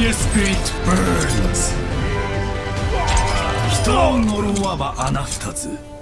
My spirit burns. 人を呪わば穴二つ。